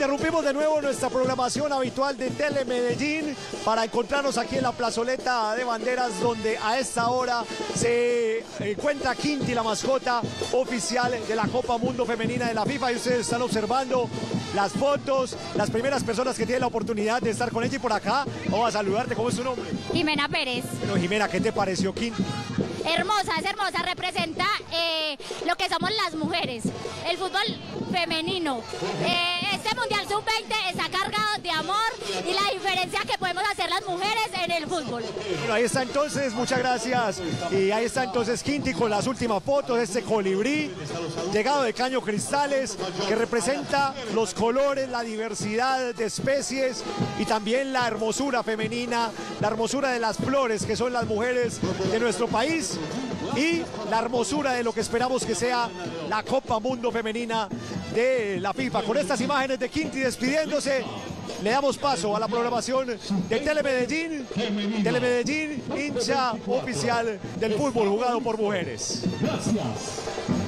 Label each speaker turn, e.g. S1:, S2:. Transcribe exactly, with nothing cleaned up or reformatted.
S1: Interrumpimos de nuevo nuestra programación habitual de Telemedellín para encontrarnos aquí en la plazoleta de banderas, donde a esta hora se encuentra Quinti, la mascota oficial de la Copa Mundo Femenina de la FIFA, y ustedes están observando las fotos, las primeras personas que tienen la oportunidad de estar con ella. Y por acá vamos a saludarte. ¿Cómo es tu nombre?
S2: Jimena Pérez.
S1: Bueno, Jimena, ¿qué te pareció Quinti?
S2: Hermosa, es hermosa, representa eh, lo que somos las mujeres, el fútbol femenino. Eh, este Mundial sub veinte está cargado de amor y la diferencia que podemos hacer las mujeres en el fútbol.
S1: Bueno, ahí está entonces, muchas gracias. Y ahí está entonces Quinti con las últimas fotos, este colibrí llegado de Caño Cristales, que representa los colores, la diversidad de especies y también la hermosura femenina, la hermosura de las flores que son las mujeres de nuestro país, y la hermosura de lo que esperamos que sea la Copa Mundo Femenina de la FIFA. Con estas imágenes de Quinti despidiéndose, le damos paso a la programación de Telemedellín. Telemedellín, hincha oficial del fútbol jugado por mujeres.
S3: Gracias.